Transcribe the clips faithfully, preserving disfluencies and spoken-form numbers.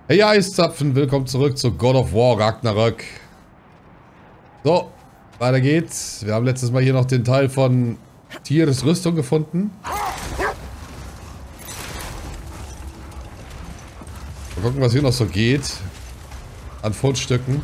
Hey Eiszapfen, willkommen zurück zu God of War Ragnarök. So, weiter geht's. Wir haben letztes Mal hier noch den Teil von Tyrs Rüstung gefunden. Mal gucken, was hier noch so geht. An Fundstücken.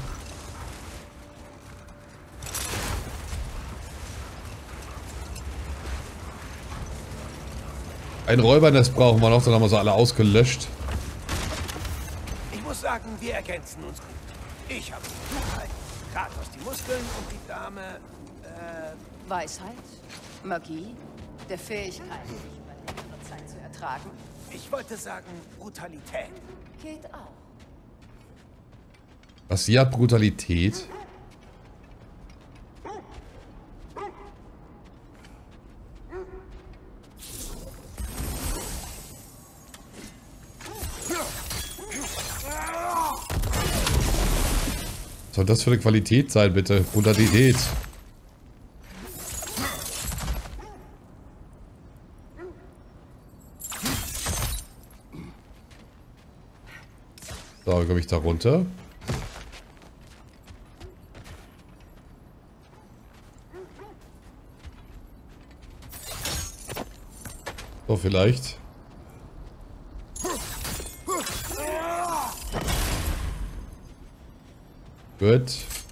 Ein Räubernest brauchen wir noch, dann haben wir sie alle ausgelöscht. Ich muss sagen, wir ergänzen uns gut. Ich habe die Klugheit, Kratos die Muskeln und die Dame, äh... Weisheit, Magie, der Fähigkeit, sich über längere Zeit zu ertragen. Ich wollte sagen, Brutalität. Geht auch. Was sie hat, Brutalität. Was soll das für eine Qualität sein, bitte? Brutalität. So, wie komme ich da runter? So, vielleicht. Gut.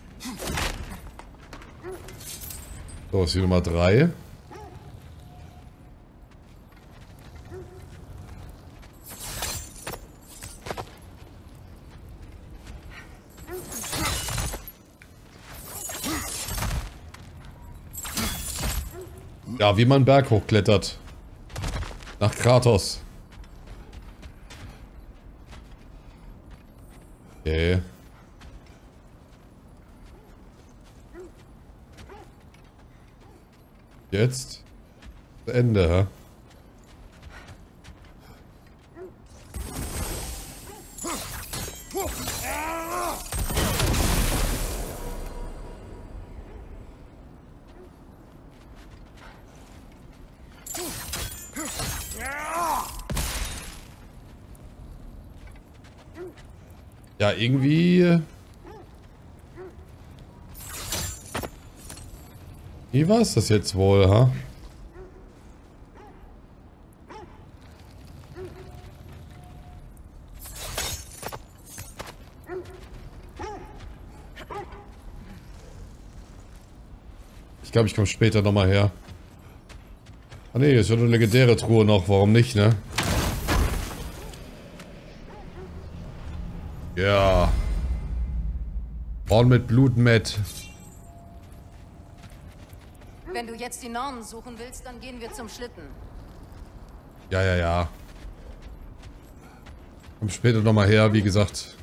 So, ist die Nummer drei. Ja, wie man einen Berg hochklettert. Nach Kratos. Okay. Jetzt. Zu Ende, hä? Ja, irgendwie... Wie war es das jetzt wohl, ha? Ich glaube, ich komme später nochmal her. Ah ne, ist ja eine legendäre Truhe noch, warum nicht, ne? Ja. Braun mit Blut, Matt. Wenn du jetzt die Nornen suchen willst, dann gehen wir zum Schlitten. Ja, ja, ja. Komm später nochmal her, wie gesagt.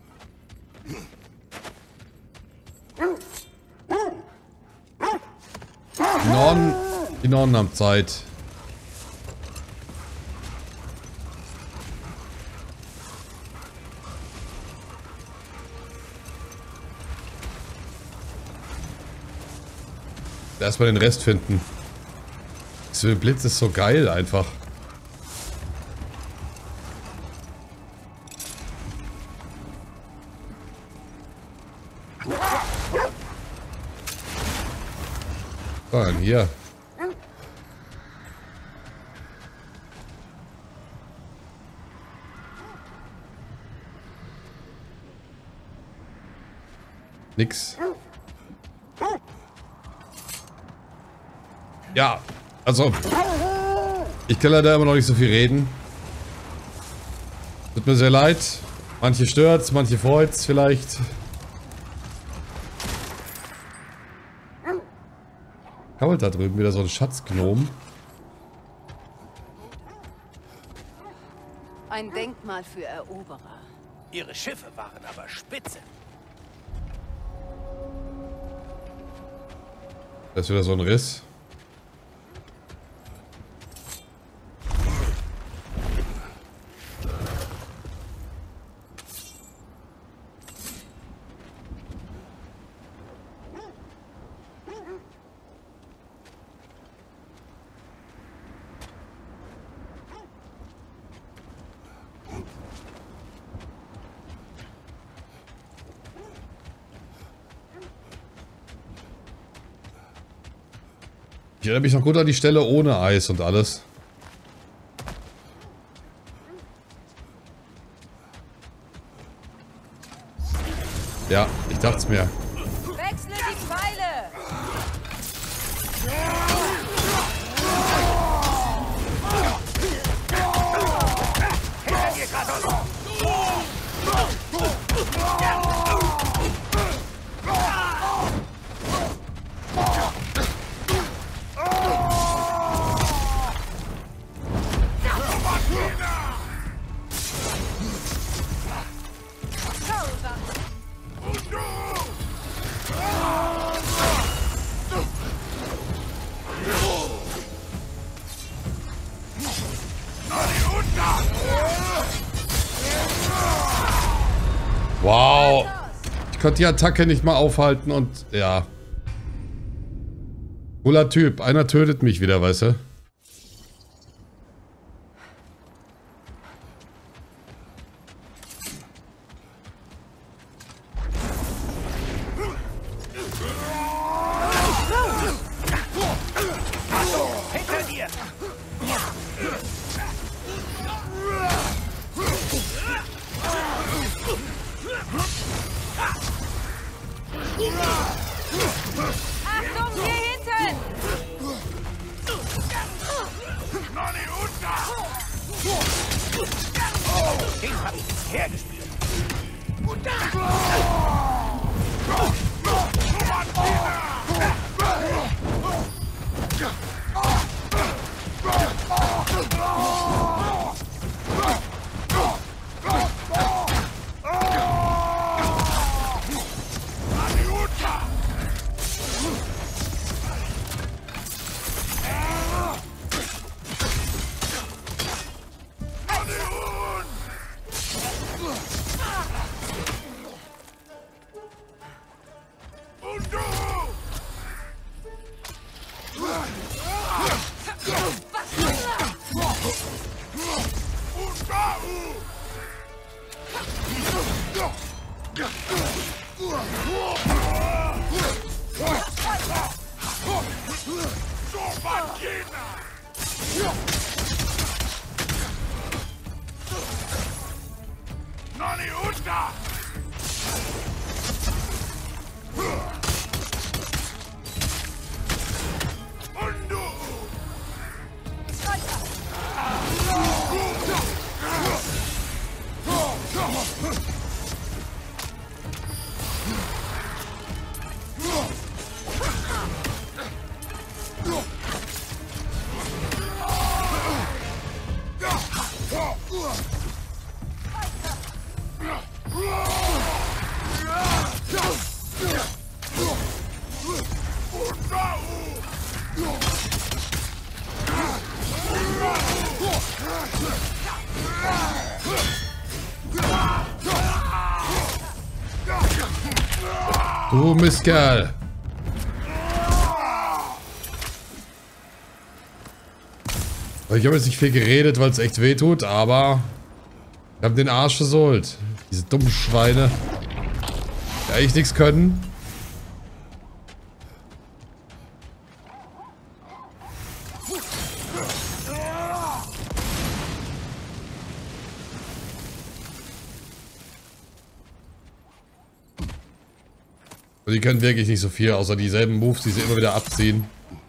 Die Nornen, die Nornen haben Zeit. Erstmal den Rest finden. So ein Blitz ist so geil einfach. So, dann hier. Nix. Ja, also, ich kann leider immer noch nicht so viel reden. Tut mir sehr leid. Manche stört's, manche freut's vielleicht. Krabbelt da drüben wieder so ein Schatzgnom. Ein Denkmal für Eroberer. Ihre Schiffe waren aber spitze. Da ist wieder so ein Riss. Ich erinnere mich noch gut an die Stelle ohne Eis und alles. Ja, ich dachte es mir. Wechsle die Pfeile! Hinter dir, Kratos! Wow. Ich konnte die Attacke nicht mal aufhalten und ja. Cooler Typ. Einer tötet mich wieder, weißt du? Hinter dir! Achtung, hier hinten! Den hab ich jetzt hergespielt. Du Mistkerl. Ich habe jetzt nicht viel geredet, weil es echt weh tut, aber ich habe den Arsch versohlt. Diese dummen Schweine. Die eigentlich nichts können. Und die können wirklich nicht so viel, außer dieselben Moves, die sie immer wieder abziehen.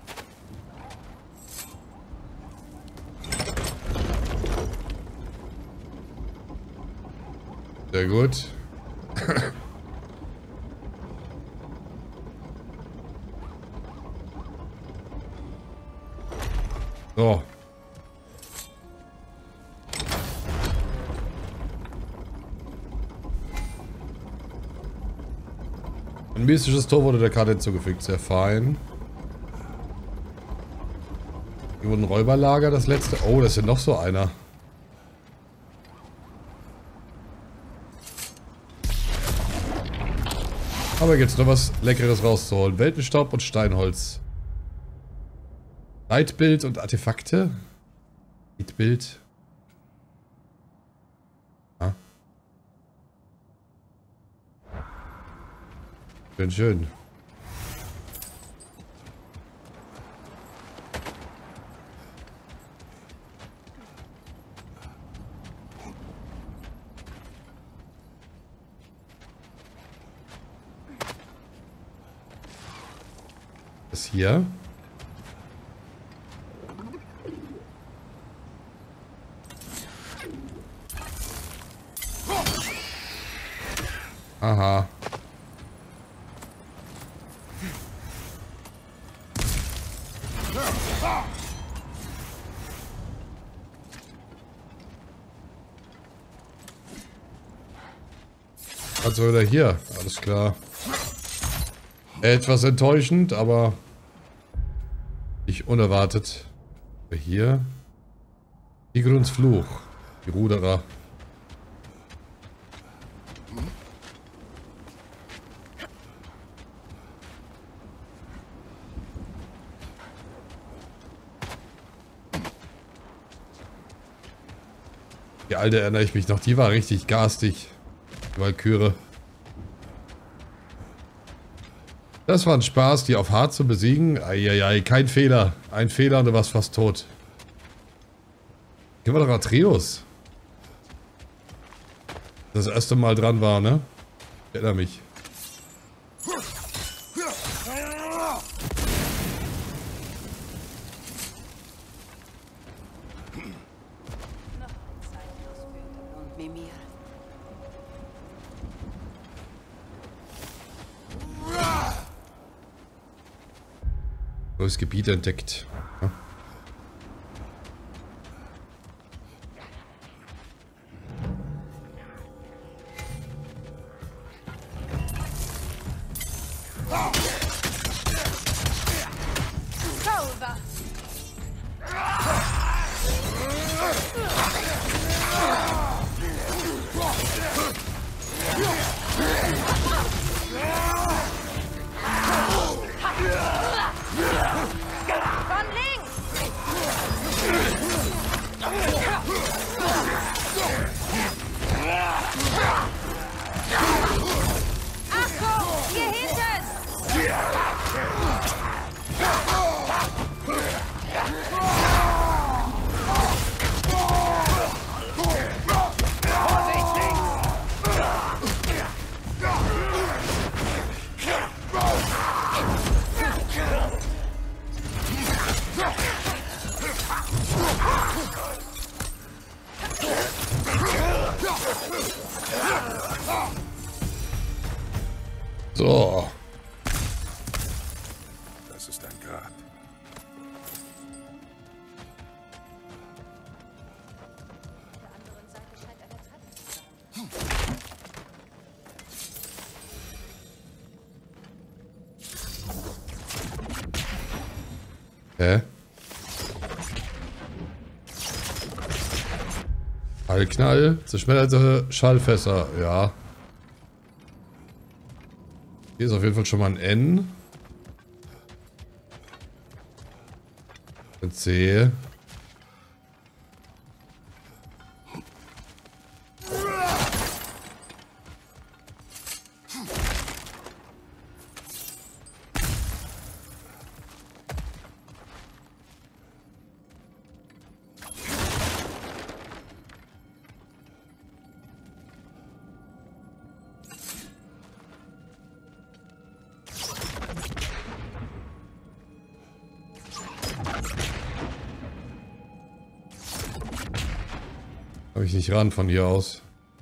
Sehr gut. So. Ein mystisches Tor wurde der Karte hinzugefügt. Sehr fein. Hier wurde ein Räuberlager, das letzte. Oh, das ist ja noch so einer. Aber jetzt noch was Leckeres rauszuholen. Weltenstaub und Steinholz. Leitbild und Artefakte. Leitbild. Ah. Schön, schön. Ist hier. Aha. Also wieder hier, alles klar. Etwas enttäuschend, aber nicht unerwartet. Hier. Tigrons Fluch. Die Ruderer. Die alte erinnere ich mich noch, die war richtig garstig. Die Walküre. Das war ein Spaß, die auf hart zu besiegen. Eieiei, kein Fehler. Ein Fehler und du warst fast tot. Hier war doch Atreus. Das erste Mal dran war, ne? Ich erinnere mich. Neues Gebiet entdeckt. Ja. So. Das ist ein Grab. Hä? Knall, zerschmetterte Schallfässer, ja. Hier ist auf jeden Fall schon mal ein N. Ein C. Habe ich nicht ran von hier aus.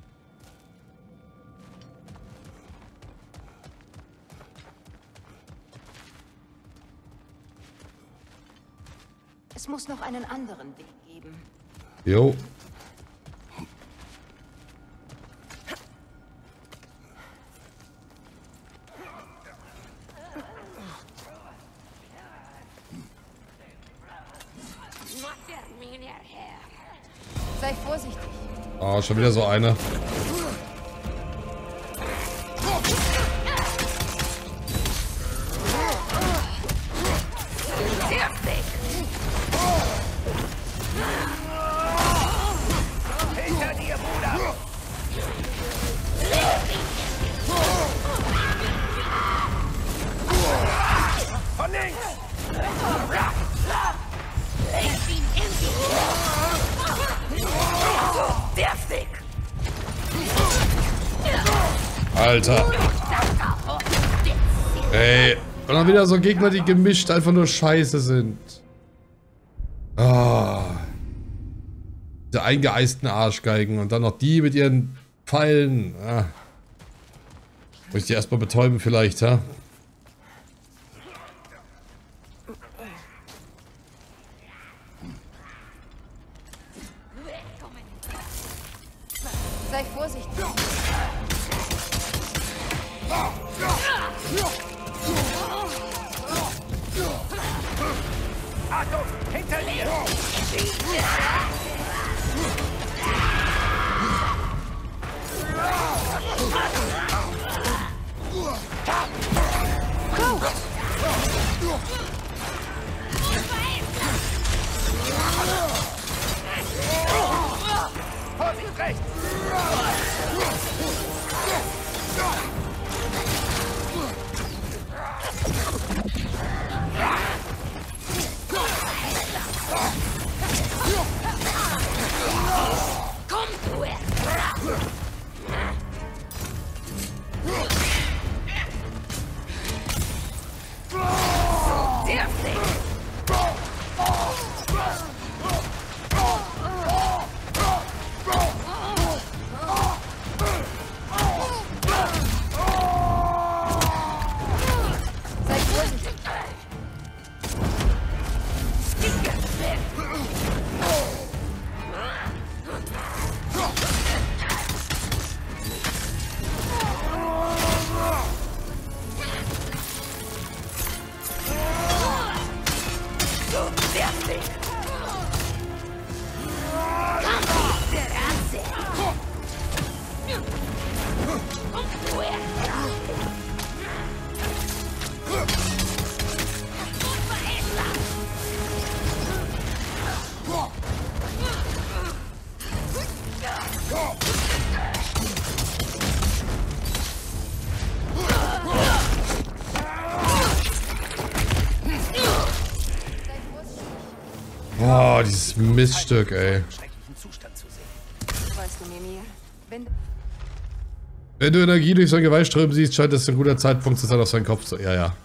Es muss noch einen anderen Weg geben. Jo. Sei vorsichtig. Oh, schon wieder so eine. Hinter dir, Bruder! Von links! Deftig! Alter. Ey, Und dann wieder so Gegner, die gemischt einfach nur scheiße sind. Ah. Diese eingeeisten Arschgeigen. Und dann noch die mit ihren Pfeilen. Ah. Muss ich die erstmal betäuben vielleicht, ja? Sei vorsichtig. Achtung, hinter dir! Vorsicht rechts! Komm, du es! Dürftig! Sei vorsichtig. Oh, dieses Miststück, ey. Schrecklichen Zustand zu sehen. Weißt du, Mimir, wenn Wenn du Energie durch sein Geweih strömen siehst, scheint es ein guter Zeitpunkt zu sein, auf seinen Kopf zu... Ja, ja.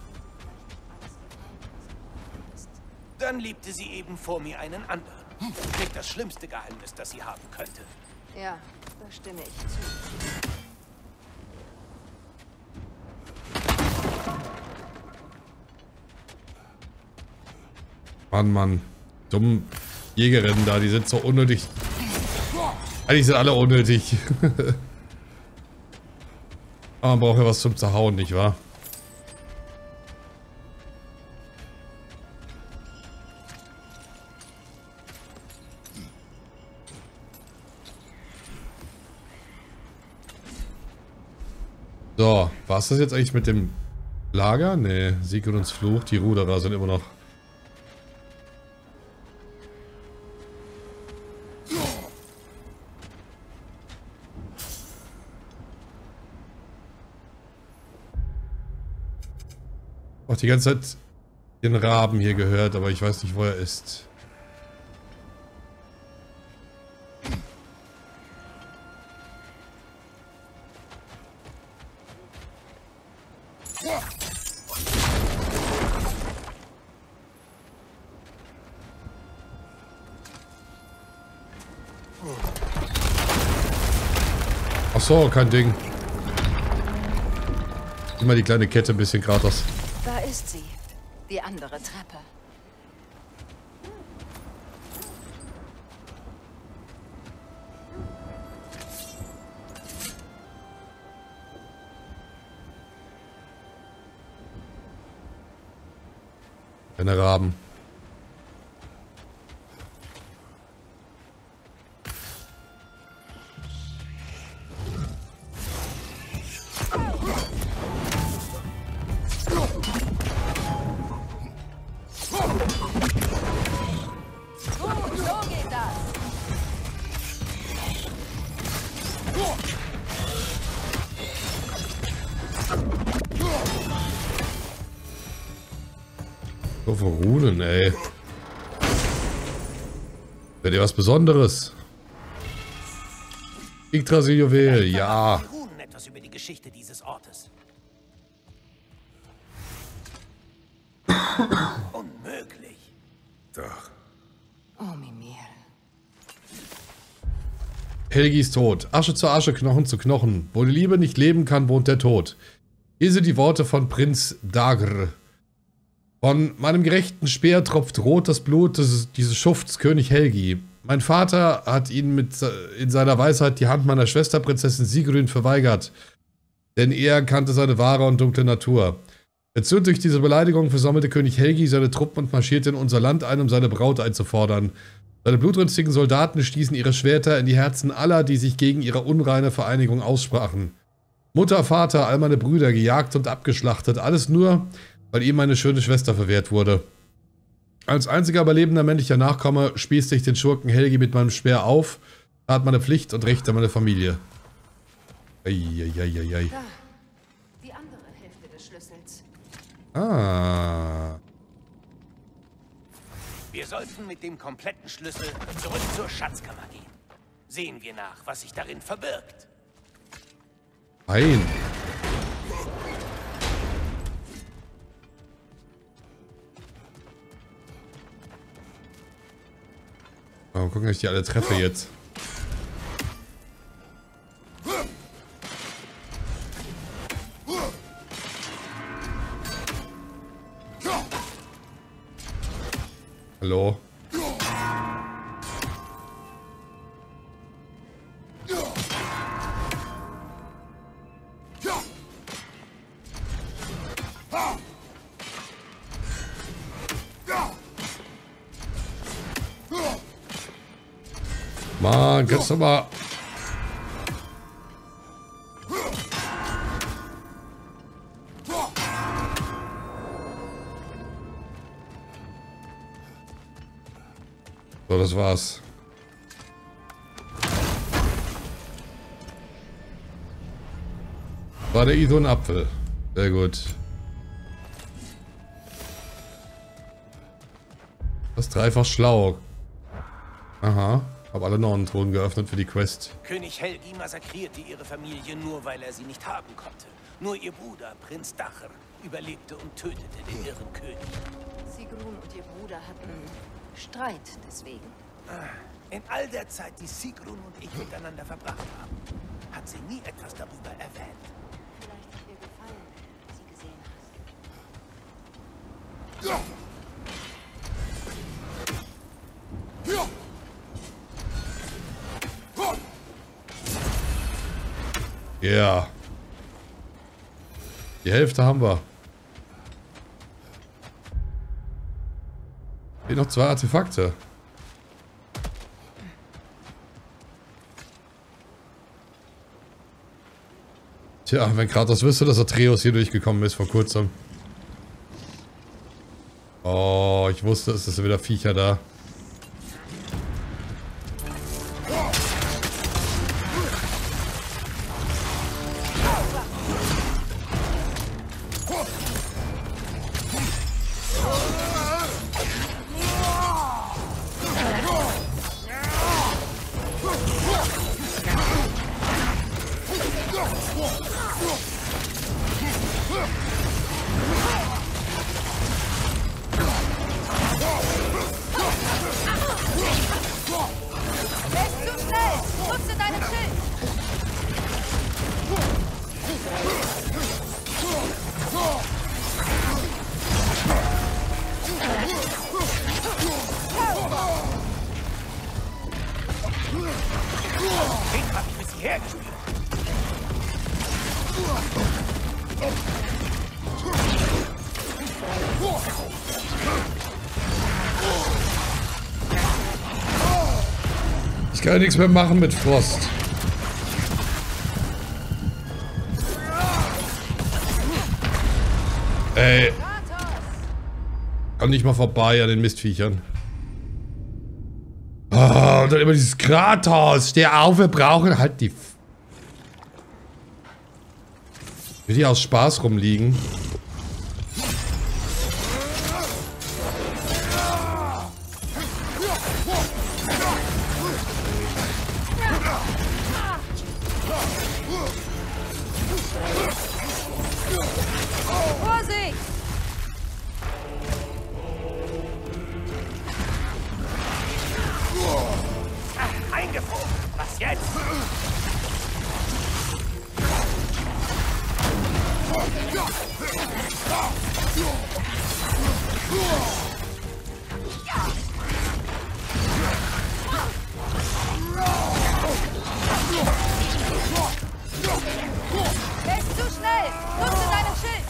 Dann liebte sie eben vor mir einen anderen. Nicht das schlimmste Geheimnis, das sie haben könnte. Ja, da stimme ich zu. Mann, Mann. Dumm Jägerinnen da, die sind so unnötig. Eigentlich sind alle unnötig. Aber man braucht ja was zum Zerhauen, nicht wahr? So, war es das jetzt eigentlich mit dem Lager? Nee, Sigurds Fluch, die Ruderer sind immer noch... Auch die ganze Zeit den Raben hier gehört, aber ich weiß nicht, wo er ist. Ach so, kein Ding. Immer die kleine Kette ein bisschen gratis. Da ist sie. Die andere Treppe. Keine Raben. Gut, so geht das. So für Runen, ey. Wäre dir was Besonderes? Yggdrasil-Juwel, ja. Die Runen etwas über die Geschichte dieses Ortes. Unmöglich. Doch. Oh, Mimir. Helgi ist tot. Asche zu Asche, Knochen zu Knochen. Wo die Liebe nicht leben kann, wohnt der Tod. Hier sind die Worte von Prinz Dagr. Von meinem gerechten Speer tropft rot das Blut des, dieses Schufts, König Helgi. Mein Vater hat ihn mit in seiner Weisheit die Hand meiner Schwester, Prinzessin Sigrun, verweigert. Denn er kannte seine wahre und dunkle Natur. Erzürnt durch diese Beleidigung versammelte König Helgi seine Truppen und marschierte in unser Land ein, um seine Braut einzufordern. Seine blutrünstigen Soldaten stießen ihre Schwerter in die Herzen aller, die sich gegen ihre unreine Vereinigung aussprachen. Mutter, Vater, all meine Brüder gejagt und abgeschlachtet, alles nur, weil ihm meine schöne Schwester verwehrt wurde. Als einziger überlebender männlicher Nachkomme spießte ich den Schurken Helgi mit meinem Speer auf, tat meine Pflicht und rächte meine Familie. Eieieiei. Da, die andere Hälfte des Schlüssels. Ah. Wir sollten mit dem kompletten Schlüssel zurück zur Schatzkammer gehen. Sehen wir nach, was sich darin verbirgt. Nein. Mal gucken, ob ich die alle treffe jetzt. Hallo? Mann, kannst du mal... So, das war's. War der Ido ein Apfel? Sehr gut. Das ist dreifach schlau. Aha. Hab alle Nonnentruhen geöffnet für die Quest. König Helgi massakrierte ihre Familie nur, weil er sie nicht haben konnte. Nur ihr Bruder, Prinz Dagr, überlebte und tötete den irren König. Sigrun und ihr Bruder hatten Streit deswegen. In all der Zeit, die Sigrun und ich miteinander verbracht haben, hat sie nie etwas darüber erwähnt. Vielleicht hat ihr gefallen, was sie gesehen hast. Ja. Yeah. Die Hälfte haben wir. Hier noch zwei Artefakte. Tja, wenn Kratos wüsste, dass Atreus hier durchgekommen ist vor kurzem. Oh, ich wusste, es ist wieder Viecher da. Ich kann ja nichts mehr machen mit Frost. Ey. Komm nicht mal vorbei an den Mistviechern. Oh, und dann immer dieses Kratos. Steh auf, wir brauchen halt die... Will die aus Spaß rumliegen? Der ist zu schnell! Nutze deinen Schild!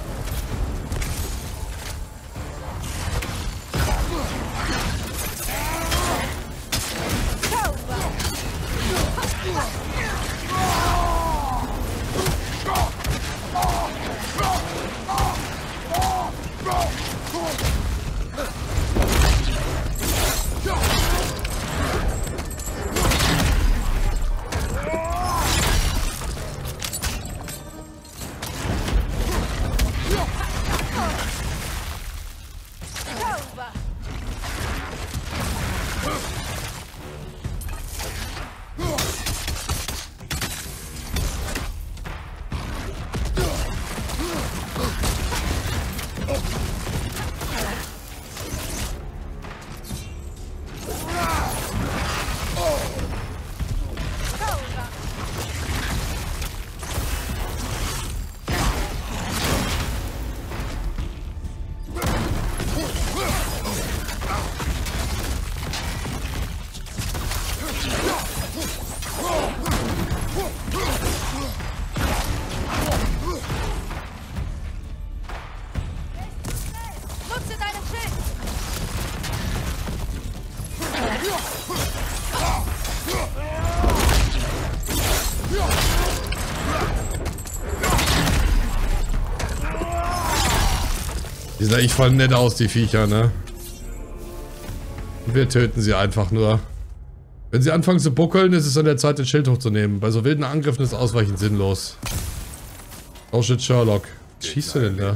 Die sehen eigentlich voll nett aus, die Viecher, ne? Und wir töten sie einfach nur. Wenn sie anfangen zu buckeln, ist es an der Zeit, den Schild hochzunehmen. Bei so wilden Angriffen ist Ausweichen sinnlos. Oh shit, Sherlock. Was schießt du denn da?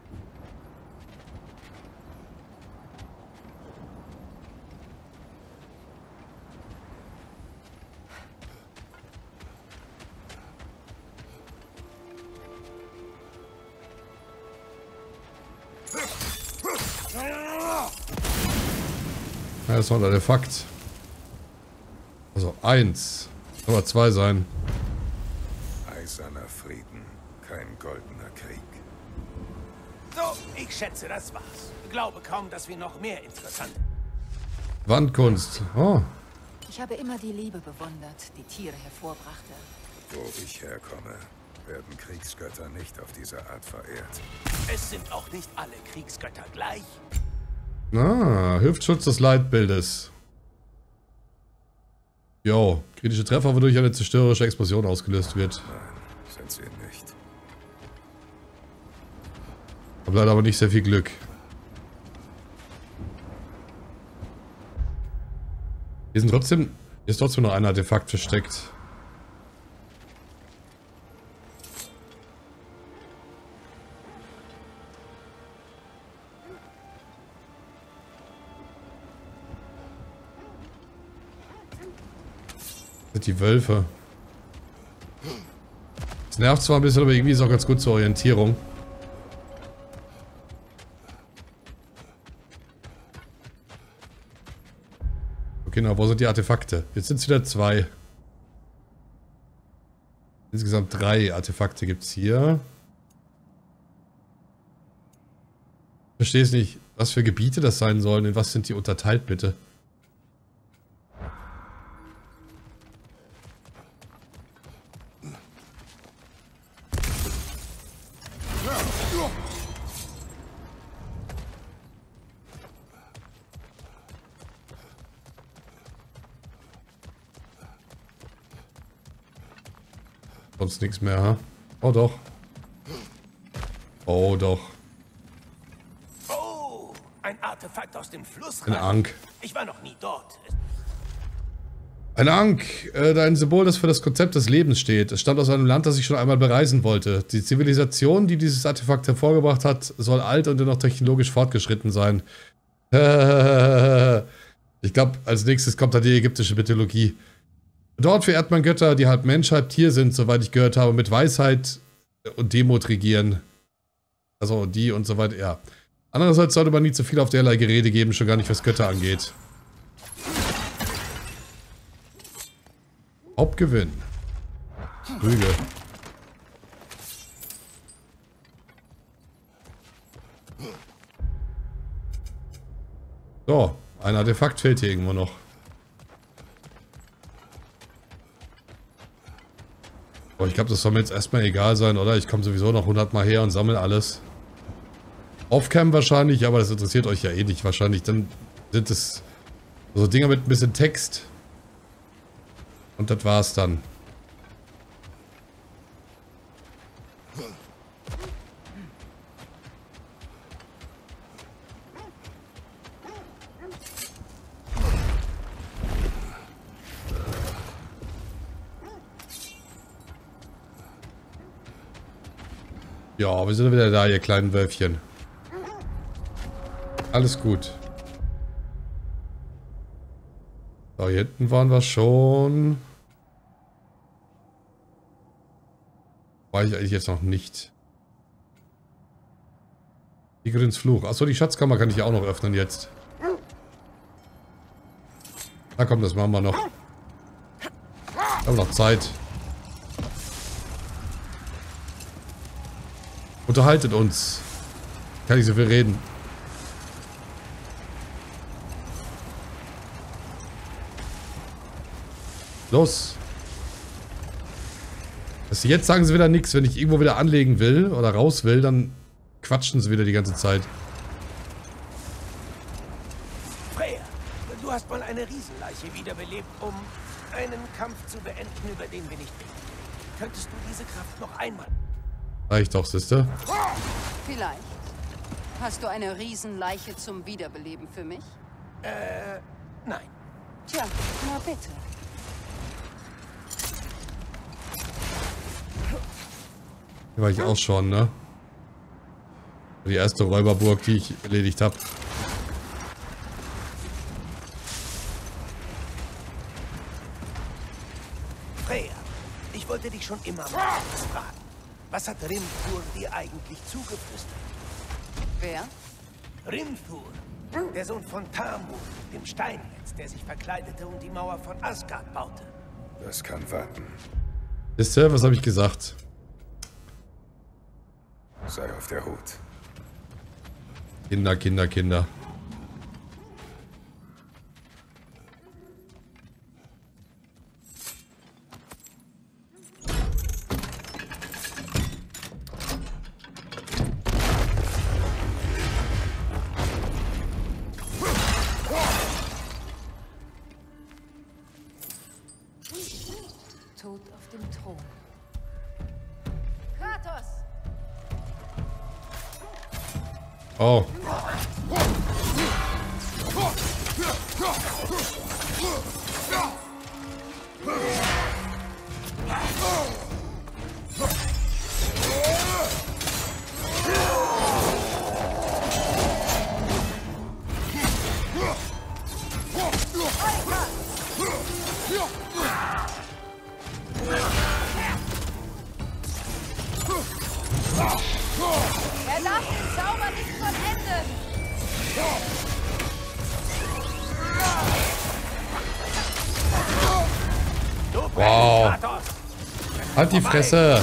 Ja, das war ein Artefakt. Also eins. Aber zwei sein. Eiserner Frieden, kein goldener Krieg. So, ich schätze, das war's. Glaube kaum, dass wir noch mehr interessant. Wandkunst. Oh. Ich habe immer die Liebe bewundert, die Tiere hervorbrachte. Wo ich herkomme, werden Kriegsgötter nicht auf diese Art verehrt. Es sind auch nicht alle Kriegsgötter gleich. Ah, Hüftschutz des Leitbildes. Jo, kritische Treffer, wodurch eine zerstörerische Explosion ausgelöst wird. Nein, sind sie nicht. Hab leider aber nicht sehr viel Glück. Hier sind trotzdem, hier ist trotzdem noch ein Artefakt versteckt. Die Wölfe. Das nervt zwar ein bisschen, aber irgendwie ist es auch ganz gut zur Orientierung. Okay, na, wo sind die Artefakte? Jetzt sind es wieder zwei. Insgesamt drei Artefakte gibt es hier. Ich verstehe es nicht, was für Gebiete das sein sollen. In was sind die unterteilt, bitte? Sonst nichts mehr, ha? Oh doch. Oh doch. Oh, ein Artefakt aus dem Fluss. Ein Ankh. Ich war noch nie dort. Ein Ankh, äh, ein Symbol, das für das Konzept des Lebens steht. Es stammt aus einem Land, das ich schon einmal bereisen wollte. Die Zivilisation, die dieses Artefakt hervorgebracht hat, soll alt und dennoch technologisch fortgeschritten sein. Ich glaube, als nächstes kommt da die ägyptische Mythologie. Dort verehrt man Götter, die halb Mensch, halb Tier sind, soweit ich gehört habe, mit Weisheit und Demut regieren. Also die und so weiter, ja. Andererseits sollte man nie zu viel auf derlei Gerede geben, schon gar nicht, was Götter angeht. Hauptgewinn. Rüge. So, ein Artefakt fehlt hier irgendwo noch. Aber ich glaube, das soll mir jetzt erstmal egal sein, oder? Ich komme sowieso noch hundert Mal her und sammle alles. Off-Cam wahrscheinlich, aber das interessiert euch ja eh nicht wahrscheinlich. Dann sind es so Dinger mit ein bisschen Text. Und das war's dann. Ja, wir sind wieder da, ihr kleinen Wölfchen. Alles gut. So, hier hinten waren wir schon. War ich eigentlich jetzt noch nicht. Tigerins Fluch. Achso, die Schatzkammer kann ich ja auch noch öffnen jetzt. Na komm, das machen wir noch. Wir haben noch Zeit. Unterhaltet uns. Kann ich so viel reden. Los. Also jetzt sagen sie wieder nichts. Wenn ich irgendwo wieder anlegen will oder raus will, dann quatschen sie wieder die ganze Zeit. Freya, du hast mal eine Riesenleiche wiederbelebt, um einen Kampf zu beenden, über den wir nicht reden. Könntest du diese Kraft noch einmal... Reicht doch, Sister. Vielleicht. Hast du eine Riesenleiche zum Wiederbeleben für mich? Äh, nein. Tja, na bitte. Hier war ich auch schon, ne? Die erste Räuberburg, die ich erledigt habe. Freya, ich wollte dich schon immer mal etwas fragen. Was hat Rimthur dir eigentlich zugeflüstert? Wer? Rimthur, der Sohn von Tamur, dem Steinmetz, der sich verkleidete und die Mauer von Asgard baute. Das kann warten. Wisst ihr, was habe ich gesagt? Sei auf der Hut. Kinder, Kinder, Kinder. Tod auf dem Thron. Kratos! Oh. Er darf den Zauber nicht vollenden! Wow. Halt die Fresse.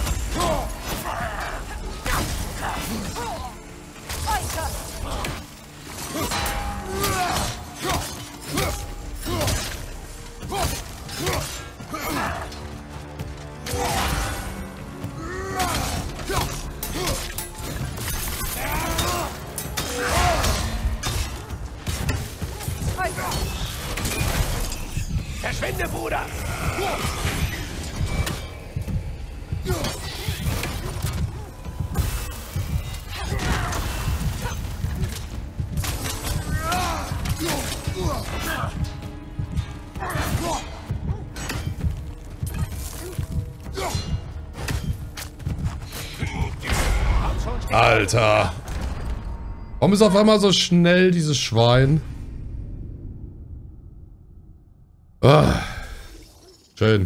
Verschwinde, Bruder! Alter. Warum ist auf einmal so schnell dieses Schwein? Ah, schön.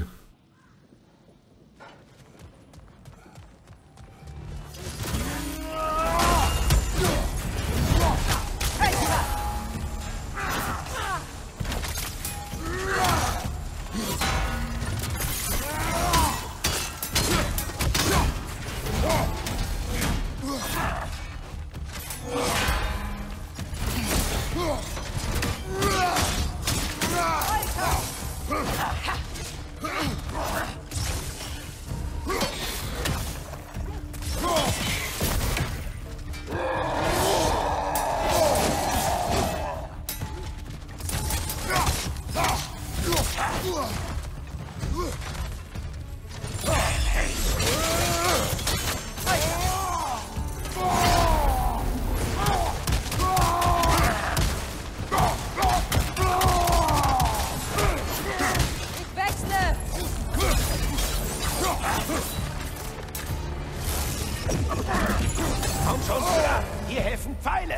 Dir helfen Pfeile.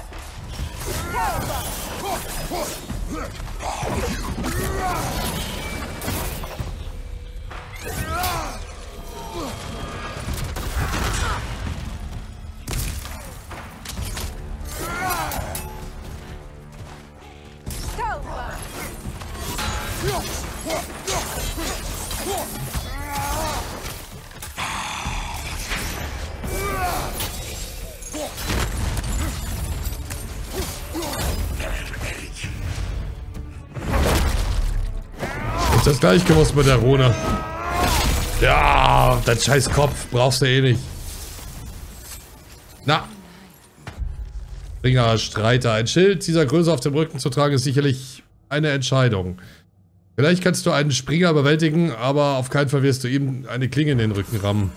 Ist das gleich gewusst mit der Rune. Ja, dein scheiß Kopf brauchst du eh nicht. Na. Ringer, Streiter. Ein Schild dieser Größe auf dem Rücken zu tragen ist sicherlich eine Entscheidung. Vielleicht kannst du einen Springer überwältigen, aber auf keinen Fall wirst du ihm eine Klinge in den Rücken rammen.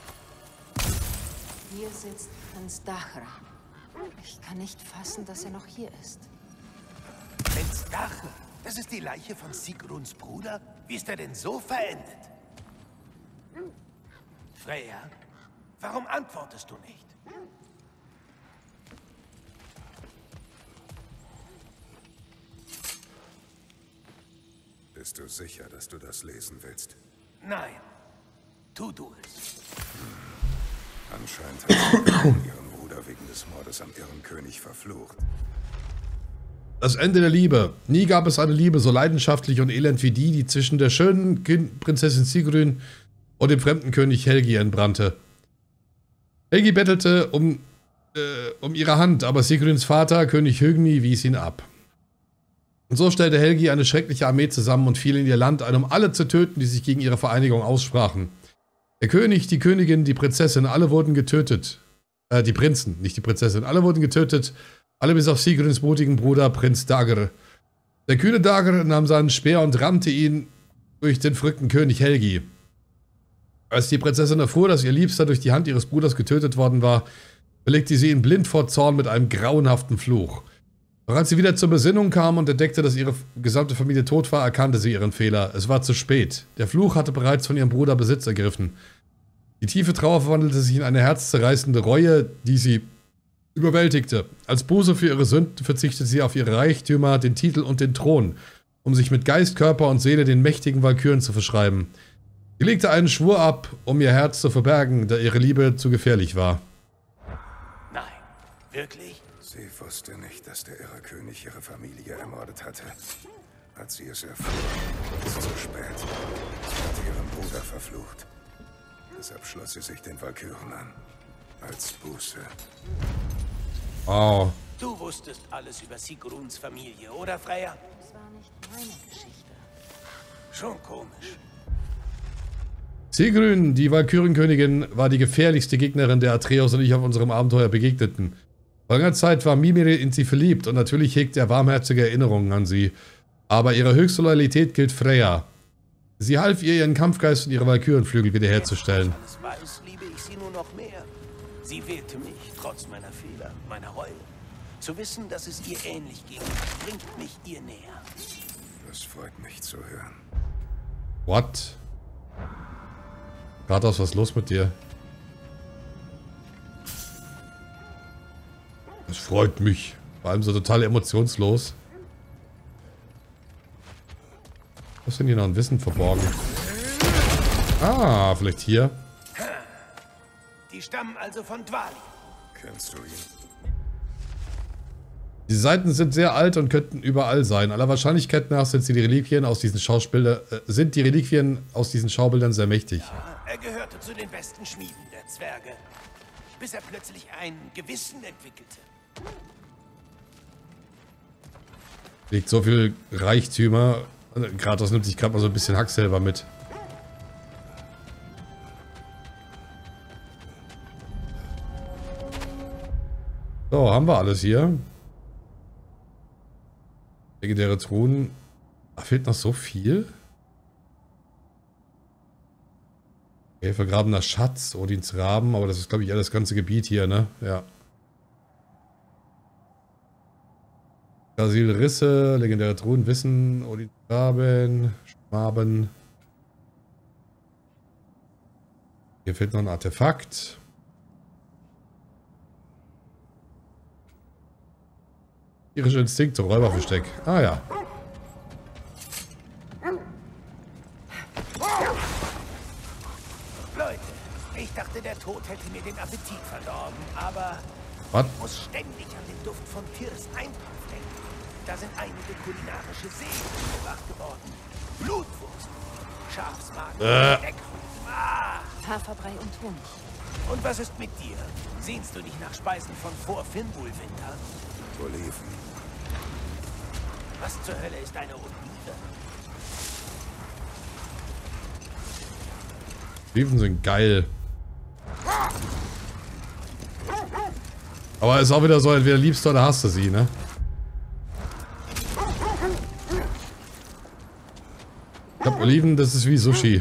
Hier sitzt Prinz Dachra. Ich kann nicht fassen, dass er noch hier ist. Prinz Dachra? Das ist die Leiche von Sigruns Bruder? Wie ist er denn so verendet? Freya, warum antwortest du nicht? Bist du sicher, dass du das lesen willst? Nein. Tu du es. Anscheinend hat sie ihren Bruder wegen des Mordes am Irrenkönig verflucht. Das Ende der Liebe. Nie gab es eine Liebe so leidenschaftlich und elend wie die, die zwischen der schönen kind Prinzessin Sigrun und dem fremden König Helgi entbrannte. Helgi bettelte um, äh, um ihre Hand, aber Sigruns Vater, König Högni, wies ihn ab. Und so stellte Helgi eine schreckliche Armee zusammen und fiel in ihr Land ein, um alle zu töten, die sich gegen ihre Vereinigung aussprachen. Der König, die Königin, die Prinzessin, alle wurden getötet. Äh, die Prinzen, nicht die Prinzessin. Alle wurden getötet. Alle bis auf Sigruns mutigen Bruder, Prinz Dagr. Der kühne Dagr nahm seinen Speer und rammte ihn durch den verrückten König Helgi. Als die Prinzessin erfuhr, dass ihr Liebster durch die Hand ihres Bruders getötet worden war, belegte sie ihn blind vor Zorn mit einem grauenhaften Fluch. Doch als sie wieder zur Besinnung kam und entdeckte, dass ihre gesamte Familie tot war, erkannte sie ihren Fehler. Es war zu spät. Der Fluch hatte bereits von ihrem Bruder Besitz ergriffen. Die tiefe Trauer verwandelte sich in eine herzzerreißende Reue, die sie überwältigte. Als Buße für ihre Sünden verzichtete sie auf ihre Reichtümer, den Titel und den Thron, um sich mit Geist, Körper und Seele den mächtigen Walküren zu verschreiben. Sie legte einen Schwur ab, um ihr Herz zu verbergen, da ihre Liebe zu gefährlich war. Nein, wirklich? Sie wusste nicht, dass der Irrenkönig ihre Familie ermordet hatte. Als sie es erfuhr, war es zu spät. Sie hatte ihren Bruder verflucht. Deshalb schloss sie sich den Walküren an. Als Buße. Wow. Du wusstest alles über Sigruns Familie, oder Freya? Das war nicht meine Geschichte. Schon komisch. Sigrun, die Walkürenkönigin, war die gefährlichste Gegnerin, der Atreus und ich auf unserem Abenteuer begegneten. Vor langer Zeit war Mimir in sie verliebt und natürlich hegt er warmherzige Erinnerungen an sie. Aber ihre höchste Loyalität gilt Freya. Sie half ihr, ihren Kampfgeist und ihre Walkürenflügel wiederherzustellen. Alles weiß, liebe ich sie nur noch mehr. Sie wählte mich, trotz meiner Fehler, meiner Reue. Zu wissen, dass es ihr ähnlich ging, bringt mich ihr näher. Das freut mich zu hören. What? Kratos, was ist los mit dir? Das freut mich. Vor allem so total emotionslos. Was ist denn hier noch ein Wissen verborgen? Ah, vielleicht hier. Die stammen also von Dwali. Kennst du ihn? Die Seiten sind sehr alt und könnten überall sein. Aller Wahrscheinlichkeit nach sind sie die Reliquien aus diesen Schauspielern, äh, sind die Reliquien aus diesen Schaubildern sehr mächtig. Ja, er gehörte zu den besten Schmieden der Zwerge, bis er plötzlich ein Gewissen entwickelte. Liegt so viel Reichtümer. Kratos nimmt sich gerade mal so ein bisschen Hack selber mit. So, haben wir alles hier. Legendäre Truhen. Da fehlt noch so viel. Okay, vergrabener Schatz, Odins Raben, aber das ist, glaube ich, eher das ganze Gebiet hier, ne? Ja. Brasil Risse, legendäre Truhen, Wissen, Odins Raben, Schwaben. Hier fehlt noch ein Artefakt. Tierische Instinkte, Räuberversteck. Ah ja. Leute, ich dachte, der Tod hätte mir den Appetit verdorben, aber Was? ich muss ständig an den Duft von Tirs Eintopf denken. Da sind einige kulinarische Segen mitgebracht geworden. Blutwurst, Schafsmagen, Äh. Deckrüben. Ah! Haferbrei und Honig. Und was ist mit dir? Sehnst du dich nach Speisen von vor Fimbulwinter? Oliven. Was zur Hölle ist eine Olive? Oliven sind geil. Aber ist auch wieder so, entweder liebst du oder hasst du sie, ne? Ich glaube, Oliven, das ist wie Sushi.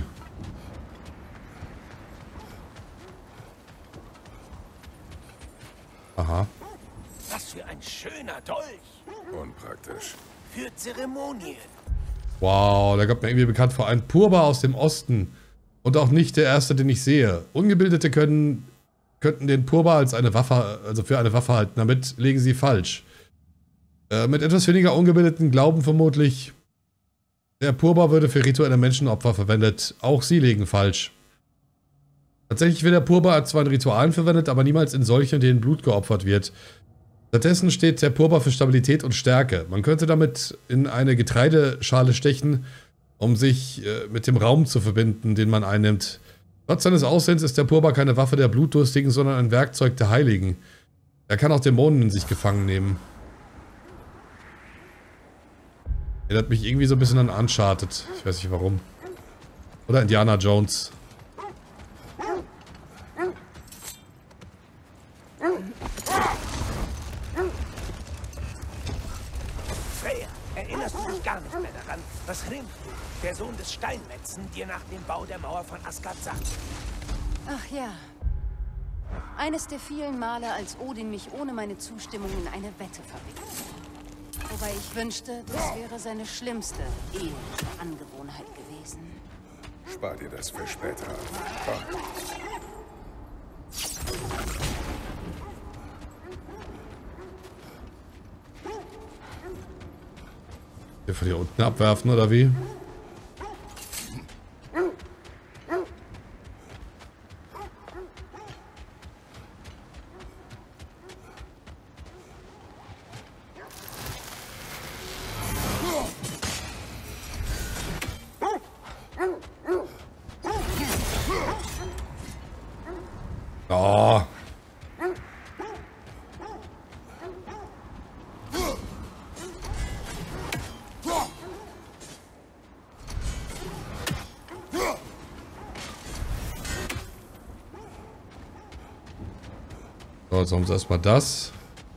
Aha. Was für ein schöner Dolch. Unpraktisch. Für Zeremonien. Wow, der kommt mir irgendwie bekannt vor. Ein Purba aus dem Osten. Und auch nicht der erste, den ich sehe. Ungebildete können, könnten den Purba als eine Waffe, also für eine Waffe halten. Damit legen sie falsch. Äh, mit etwas weniger Ungebildeten glauben vermutlich, der Purba würde für rituelle Menschenopfer verwendet. Auch sie legen falsch. Tatsächlich wird der Purba zwar in Ritualen verwendet, aber niemals in solchen, in denen Blut geopfert wird. Stattdessen steht der Purba für Stabilität und Stärke. Man könnte damit in eine Getreideschale stechen, um sich äh, mit dem Raum zu verbinden, den man einnimmt. Trotz seines Aussehens ist der Purba keine Waffe der Blutdurstigen, sondern ein Werkzeug der Heiligen. Er kann auch Dämonen in sich gefangen nehmen. Erinnert mich irgendwie so ein bisschen an Uncharted. Ich weiß nicht warum. Oder Indiana Jones. Freya, erinnerst du dich gar nicht mehr daran, was Hrimthur, der Sohn des Steinmetzen, dir nach dem Bau der Mauer von Asgard sagte? Ach ja. Eines der vielen Male, als Odin mich ohne meine Zustimmung in eine Wette verwickelt. Wobei ich wünschte, das wäre seine schlimmste eheliche Angewohnheit gewesen. Spar dir das für später auf. Komm. Hier von hier unten abwerfen, oder wie? Oh. So, jetzt haben wir erstmal das.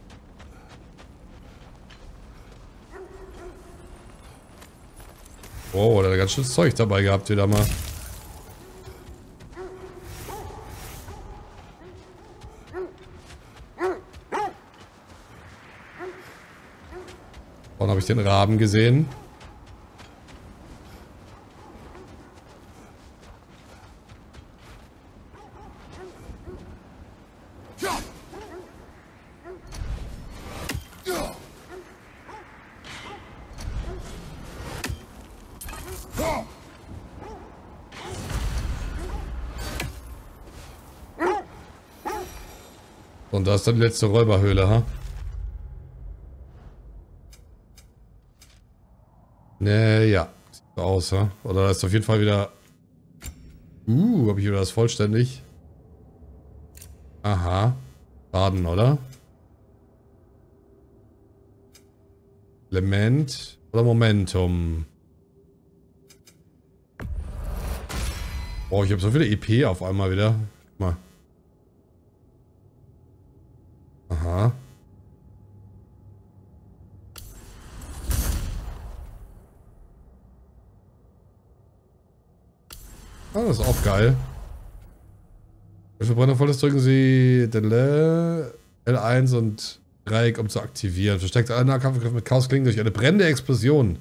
Oh, da hat er ganz schön Zeug dabei gehabt wieder mal. Vorhin habe ich den Raben gesehen. Und da ist dann die letzte Räuberhöhle, ha? Ne, ja. Sieht so aus, ha? Oder da ist auf jeden Fall wieder... Uh, habe ich wieder das vollständig? Aha. Baden, oder? Element oder Momentum? Boah, ich habe so viele E P auf einmal wieder. Guck mal. Aha. Ah, das ist auch geil. Für Brennervolles drücken Sie L eins und Dreieck, um zu aktivieren. Versteckt alle Nahkampfgriffe mit Chaosklingen durch eine brennende Explosion.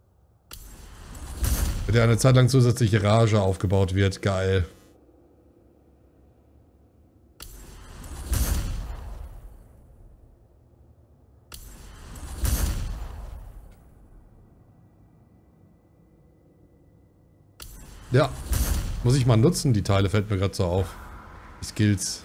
Mit der eine Zeit lang zusätzliche Rage aufgebaut wird. Geil. Ja. Muss ich mal nutzen, die Teile, fällt mir gerade so auf. Die Skills.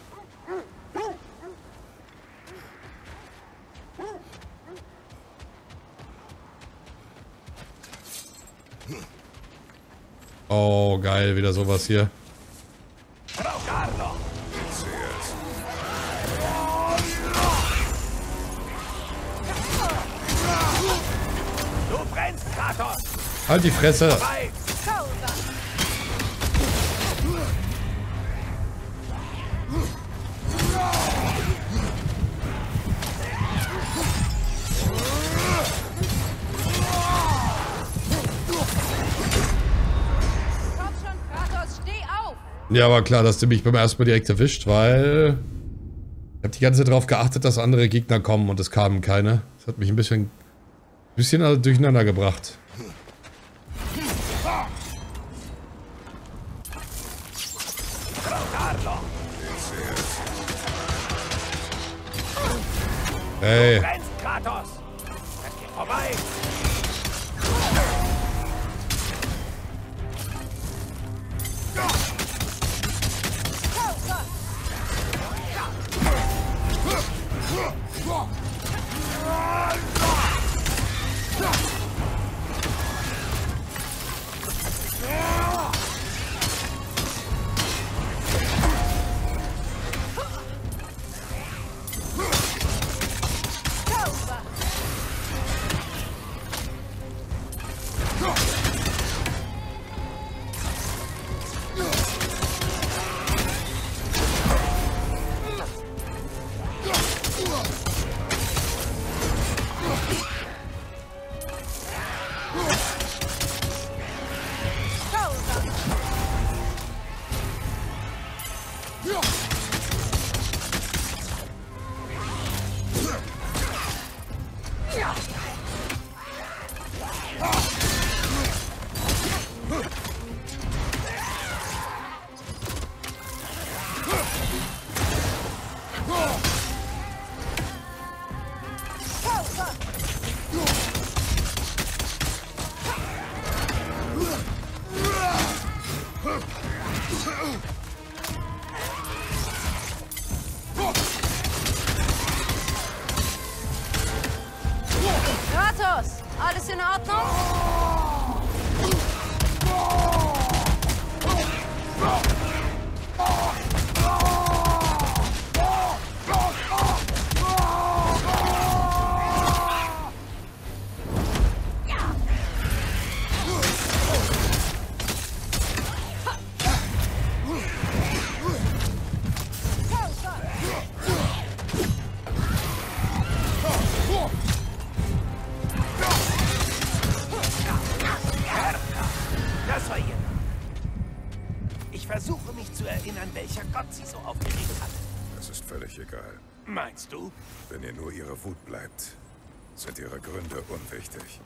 Oh, geil, wieder sowas hier. Du brennst, Kratos! Halt die Fresse! Vorbei! Ja, war klar, dass du mich beim ersten Mal direkt erwischt, weil ich habe die ganze Zeit darauf geachtet, dass andere Gegner kommen und es kamen keine. Das hat mich ein bisschen, ein bisschen durcheinander gebracht. Hey. Kratos! Das geht vorbei! Kratos, alles in Ordnung? Das war ihr. Ich versuche mich zu erinnern, welcher Gott sie so aufgeregt hat. Das ist völlig egal. Meinst du? Wenn ihr nur ihre Wut bleibt, sind ihre Gründe unwichtig.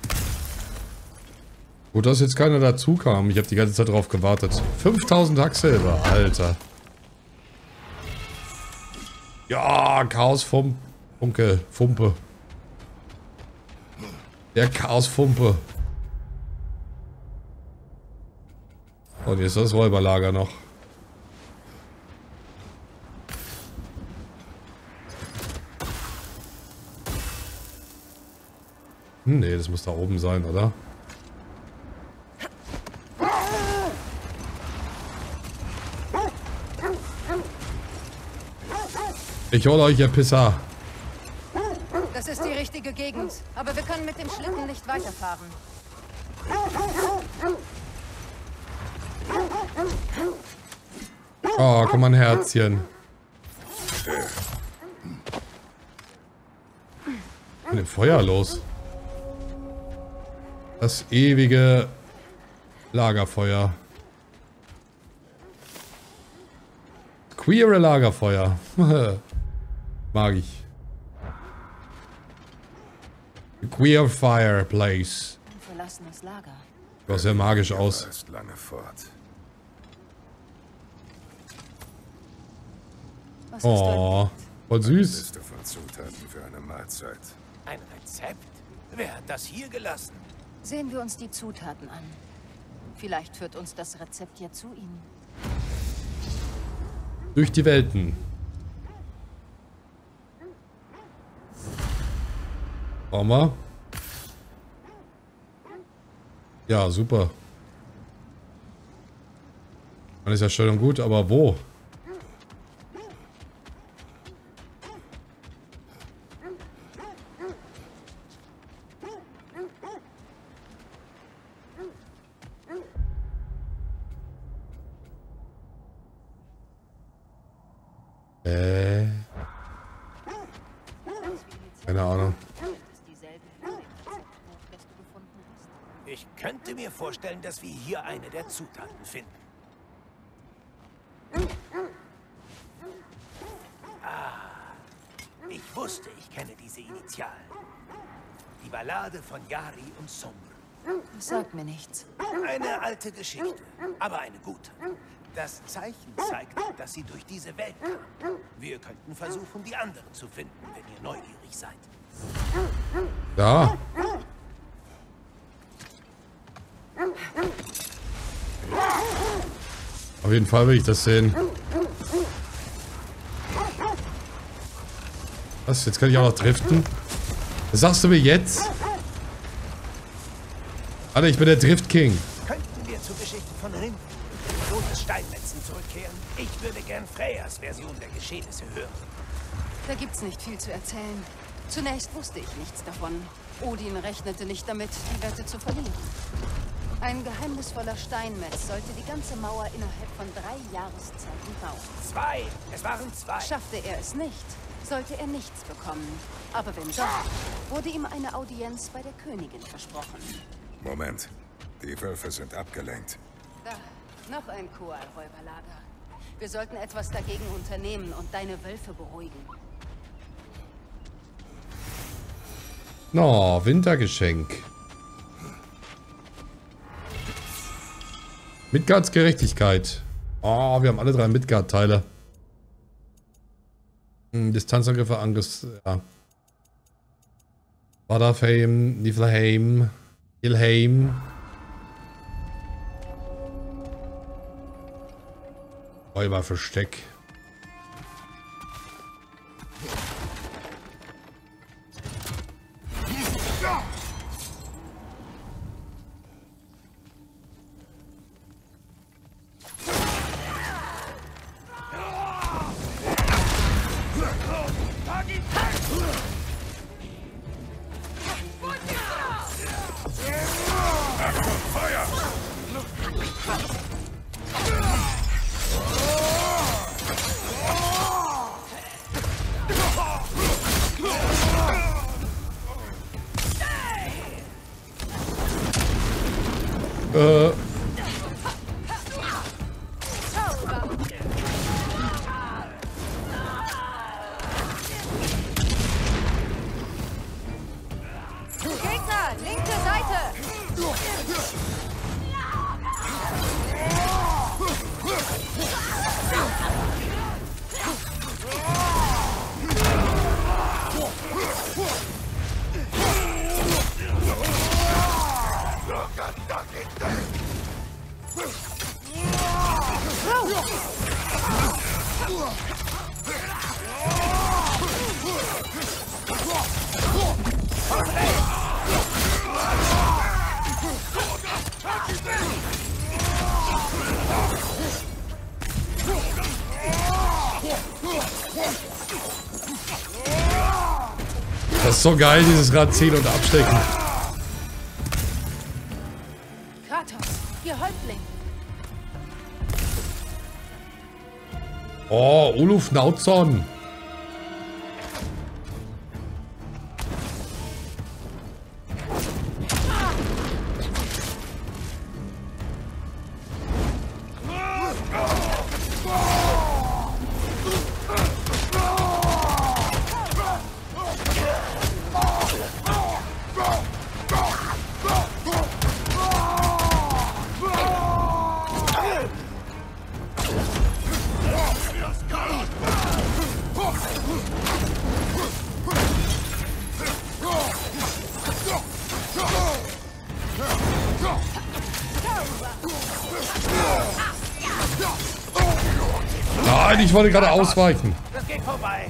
Gut, dass jetzt keiner dazu kam. Ich habe die ganze Zeit drauf gewartet. fünftausend Hacksilber, Alter. Ja, Chaosfunke, Fumpe. Der Chaosfumpe. Und jetzt das Räuberlager noch. Hm, nee, das muss da oben sein, oder? Ich hole euch, ihr Pisser. Das ist die richtige Gegend, aber wir können mit dem Schlitten nicht weiterfahren. Oh, komm mal, ein Herzchen. Mit dem Feuer los. Das ewige Lagerfeuer. Queere Lagerfeuer. Mag ich. Queer Fireplace. Ein verlassenes Lager. Sieht auch sehr magisch aus. Ist lange fort. Was Oh, voll süß. Liste von Zutaten für eine Mahlzeit. Ein Rezept? Wer hat das hier gelassen? Sehen wir uns die Zutaten an. Vielleicht führt uns das Rezept ja zu ihnen. Durch die Welten. Brauchen wir? Ja, super. Alles ja schön und gut, aber wo? Äh. Keine Ahnung. Ich könnte mir vorstellen, dass wir hier eine der Zutaten finden. Ah, ich wusste, ich kenne diese Initialen. Die Ballade von Yari und Somr. Das sagt mir nichts. Eine alte Geschichte, aber eine gute. Das Zeichen zeigt, dass sie durch diese Welt kam. Wir könnten versuchen, die anderen zu finden, wenn ihr neugierig seid. Da. Auf jeden Fall will ich das sehen. Was? Jetzt kann ich auch noch driften? Was sagst du mir jetzt? Alter, ich bin der Drift King. Könnten wir zur Geschichte von Rim, dem Tod des Steinmetzen, zurückkehren? Ich würde gern Freyas Version der Geschehnisse hören. Da gibt's nicht viel zu erzählen. Zunächst wusste ich nichts davon. Odin rechnete nicht damit, die Wette zu verlieren. Ein geheimnisvoller Steinmetz sollte die ganze Mauer innerhalb von drei Jahreszeiten bauen. Zwei! Es waren zwei! Schaffte er es nicht, sollte er nichts bekommen. Aber wenn doch, wurde ihm eine Audienz bei der Königin versprochen. Moment. Die Wölfe sind abgelenkt. Da, noch ein Koal-Räuberlager. Wir sollten etwas dagegen unternehmen und deine Wölfe beruhigen. No, Wintergeschenk. Midgards Gerechtigkeit. Oh, wir haben alle drei Midgard-Teile. Hm, Distanzangriffe Angus. Ja. Vadafame, Niflheim, Ilheim. Räuberversteck. Äh. Gegner, linke Seite! Das ist so geil, dieses Rad ziehen und abstecken. Kratos, ihr Häuptling. Oh, Oluf Nautzon. ich wollte gerade ausweichen. Das geht vorbei.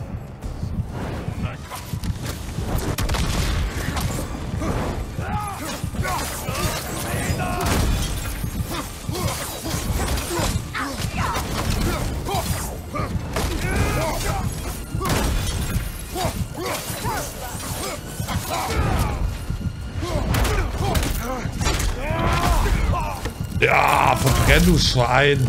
Ja, verbrenn, du Schwein.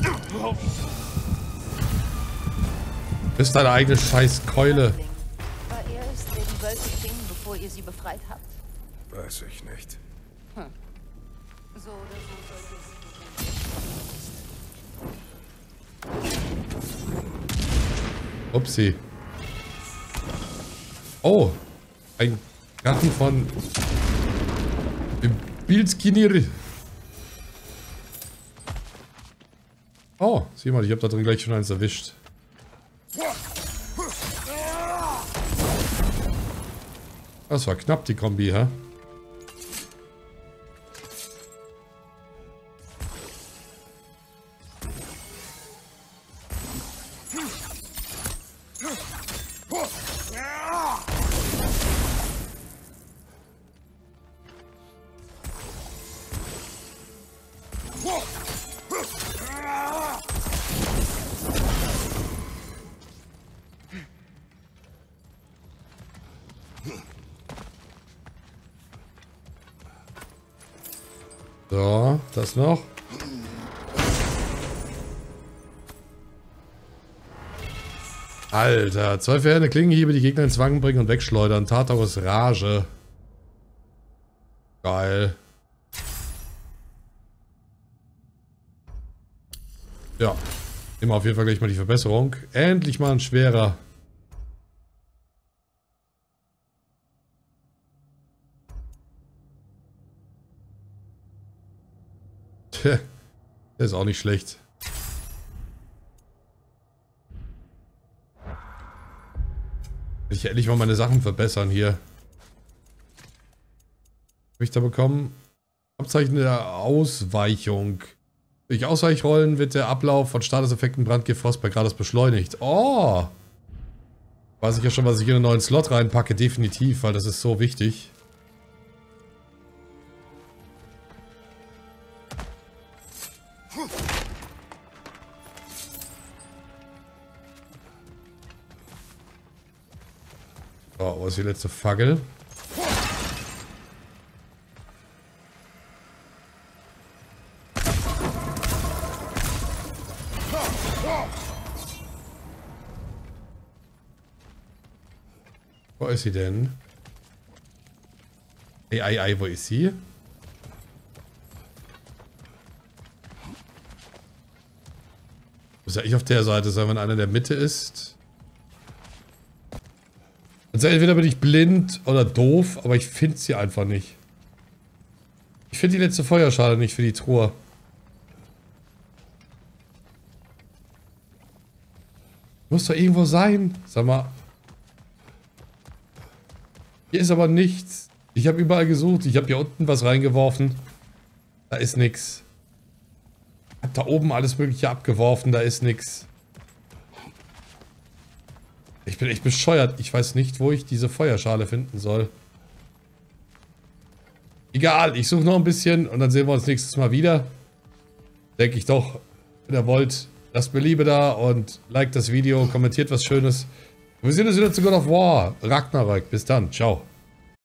Bist deine eigene scheiß Keule. War er es, der die Wölfe fing, bevor ihr sie befreit habt? Weiß ich nicht. Hm. So oder so sollte es. Upsi. Oh, ein Garten von Bilskinir. Oh, sieh mal, ich habe da drin gleich schon eins erwischt. Das war knapp, die Kombi, hä? So, das noch. Alter, zwei verheerende Klingenhiebe, die Gegner ins Wanken bringen und wegschleudern. Tat aus Rage. Geil. Ja, immer auf jeden Fall gleich mal die Verbesserung. Endlich mal ein schwerer. Tja, der ist auch nicht schlecht. Will ich endlich mal meine Sachen verbessern hier. Habe ich da bekommen? Abzeichen der Ausweichung. Durch Ausweichrollen wird der Ablauf von Statuseffekten Brandgift Frost bei Grades beschleunigt. Oh! Weiß ich ja schon, was ich in einen neuen Slot reinpacke, definitiv, weil das ist so wichtig. So, wo ist die letzte Fackel? Wo ist sie denn? Ei, ei, ei, wo ist sie? Muss ja ich auf der Seite sein, wenn einer in der Mitte ist. Also entweder bin ich blind oder doof, aber ich finde sie einfach nicht. Ich finde die letzte Feuerschale nicht für die Truhe. Muss doch irgendwo sein. Sag mal. Hier ist aber nichts. Ich habe überall gesucht. Ich habe hier unten was reingeworfen. Da ist nichts. Ich habe da oben alles Mögliche abgeworfen. Da ist nichts. Ich bin echt bescheuert. Ich weiß nicht, wo ich diese Feuerschale finden soll. Egal, ich suche noch ein bisschen und dann sehen wir uns nächstes Mal wieder. Denke ich doch. Wenn ihr wollt, lasst mir Liebe da und liked das Video, kommentiert was Schönes. Und wir sehen uns wieder zu God of War. Ragnarök. Bis dann. Ciao.